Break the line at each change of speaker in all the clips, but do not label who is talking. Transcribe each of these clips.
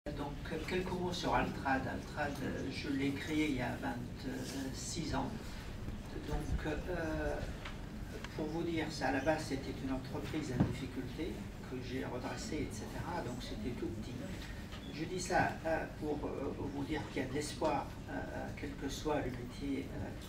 Donc, quelques mots sur Altrad. Altrad, je l'ai créé il y a 26 ans. Donc, pour vous dire, ça, à la base, c'était une entreprise en difficulté que j'ai redressée, etc. Donc, c'était tout petit. Je dis ça pour vous dire qu'il y a de l'espoir, quel que soit le métier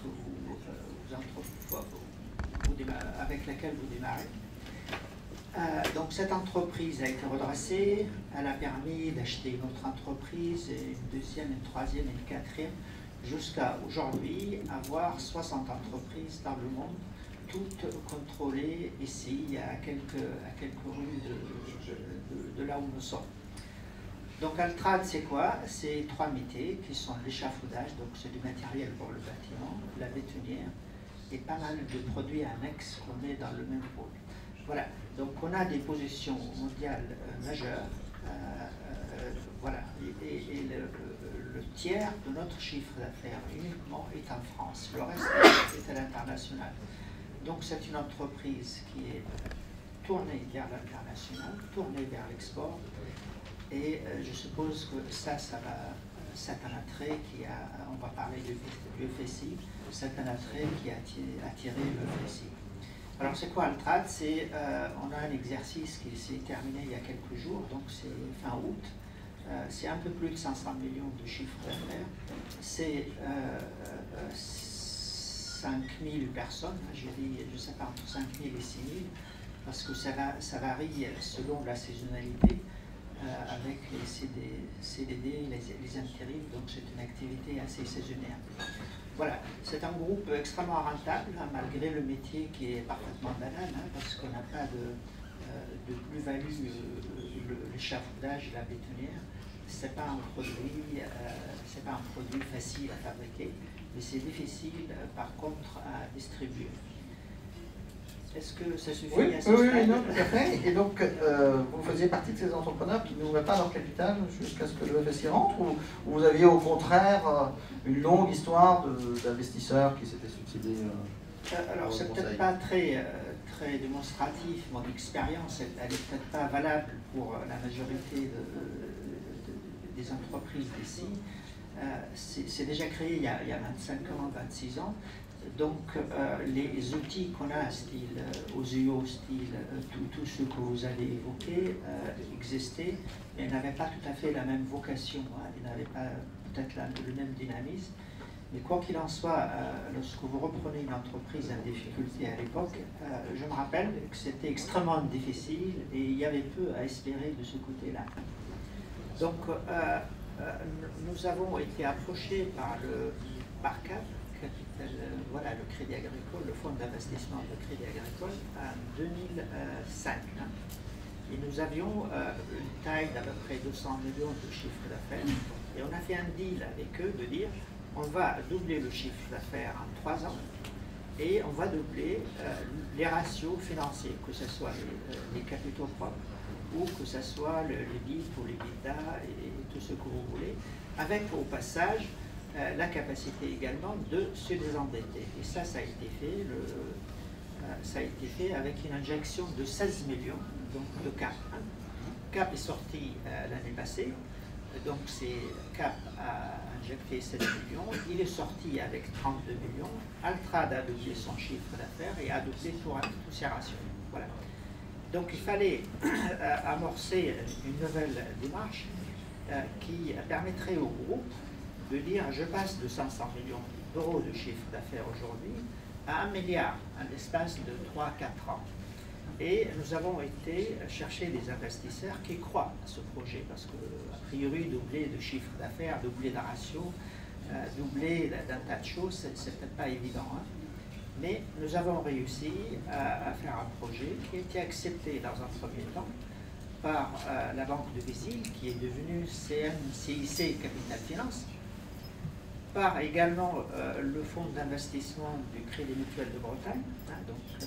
avec lequel vous démarrez. Donc cette entreprise a été redressée, elle a permis d'acheter une autre entreprise, et une deuxième, une troisième et une quatrième, jusqu'à aujourd'hui avoir 60 entreprises dans le monde, toutes contrôlées ici, à quelques rues de là où nous sommes. Donc Altrad, c'est quoi? C'est 3 métiers qui sont l'échafaudage, donc c'est du matériel pour le bâtiment, la bétonnière, et pas mal de produits annexes qu'on met dans le même pôle. Voilà, donc on a des positions mondiales majeures, voilà, et le tiers de notre chiffre d'affaires uniquement est en France, le reste est à l'international. Donc c'est une entreprise qui est tournée vers l'international, tournée vers l'export, et je suppose que ça va, c'est un attrait qui a, on va parler du FSI, c'est un attrait qui a attiré le FSI. Alors c'est quoi Altrad? On a un exercice qui s'est terminé il y a quelques jours, donc c'est fin août. C'est un peu plus de 500 millions de chiffre d'affaires. C'est 5000 personnes, je dis, je sais pas, entre 5000 et 6000, parce que ça varie selon la saisonnalité, avec les CDD, les intérims, donc c'est une activité assez saisonnière. Voilà, c'est un groupe extrêmement rentable, hein, malgré le métier qui est parfaitement banal, hein, parce qu'on n'a pas de plus-value, l'échafaudage et la bétonnière. C'est pas un produit facile à fabriquer, mais c'est difficile, par contre, à distribuer. Est-ce que ça suffit à ce stade?
Oui, non, tout à fait. Et donc, vous faisiez partie de ces entrepreneurs qui n'ouvraient pas leur capital jusqu'à ce que le FSI rentre, ou vous aviez au contraire une longue histoire d'investisseurs qui s'étaient succédés
alors, c'est peut-être pas très démonstratif. Mon expérience, elle n'est peut-être pas valable pour la majorité des entreprises d'ici. C'est déjà créé il y a 25 ans, 26 ans. Donc, les outils qu'on a, style OSEO, style tous ceux que vous avez évoqués, existaient, mais n'avaient pas tout à fait la même vocation, hein, ils n'avaient pas peut-être le même dynamisme. Mais quoi qu'il en soit, lorsque vous reprenez une entreprise en difficulté à l'époque, je me rappelle que c'était extrêmement difficile et il y avait peu à espérer de ce côté-là. Donc, nous avons été approchés par CAP, voilà, le Crédit Agricole, le fonds d'investissement de Crédit Agricole, en 2005. Hein. Et nous avions une taille d'à peu près 200 millions de chiffre d'affaires. Et on a fait un deal avec eux de dire on va doubler le chiffre d'affaires en 3 ans et on va doubler les ratios financiers, que ce soit les capitaux propres ou que ce soit les BIP ou les BITDA et tout ce que vous voulez, avec au passage la capacité également de se désendetter. Et ça a été fait, ça a été fait avec une injection de 16 millions donc de CAP. Hein. CAP est sorti l'année passée, donc CAP a injecté 16 millions, il est sorti avec 32 millions, Altrad a doublé son chiffre d'affaires et a doublé tous ses ratios. Voilà. Donc il fallait amorcer une nouvelle démarche qui permettrait au groupe de dire je passe de 500 millions d'euros de chiffre d'affaires aujourd'hui à 1 milliard en l'espace de 3-4 ans. Et nous avons été chercher des investisseurs qui croient à ce projet, parce que, a priori, doubler de chiffre d'affaires, doubler de ratio, doubler d'un tas de choses, c'est peut-être pas évident. Hein. Mais nous avons réussi à faire un projet qui a été accepté dans un premier temps par la Banque de Béziers, qui est devenue CIC Capital Finance, par également le fonds d'investissement du Crédit Mutuel de Bretagne, hein, donc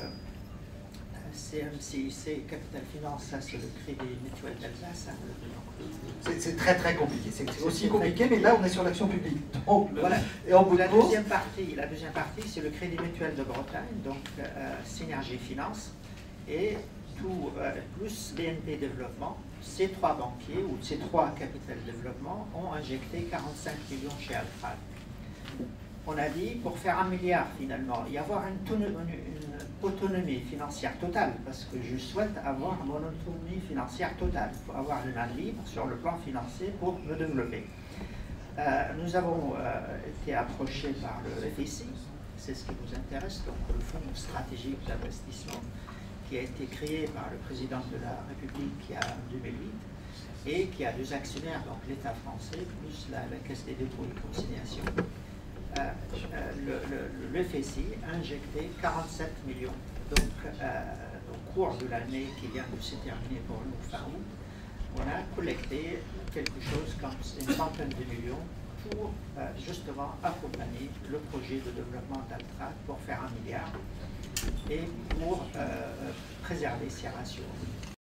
CIC Capital Finance, ça c'est le Crédit Mutuel d'Alsace. Hein,
c'est très très compliqué, c'est aussi compliqué, mais là on est sur l'action publique. Donc,
voilà.
Et en bout de
la
course,
deuxième partie, c'est le Crédit Mutuel de Bretagne, donc Synergie Finance, et tout, plus BNP Développement, ces trois banquiers ou ces trois Capital Développement ont injecté 45 millions chez Altrad. On a dit, pour faire 1 milliard finalement, y avoir une autonomie financière totale, parce que je souhaite avoir mon autonomie financière totale. Il faut avoir les mains libres sur le plan financier pour me développer. Nous avons été approchés par le FSI, c'est ce qui nous intéresse, donc le Fonds stratégique d'investissement, qui a été créé par le président de la République en 2008 et qui a deux actionnaires, donc l'État français plus la Caisse des dépôts et consignations. Le FSI a injecté 47 millions. Donc, au cours de l'année qui vient de se terminer pour nous fin août, on a collecté quelque chose comme une centaine de millions pour justement accompagner le projet de développement d'Altrad pour faire 1 milliard et pour préserver ses ratios.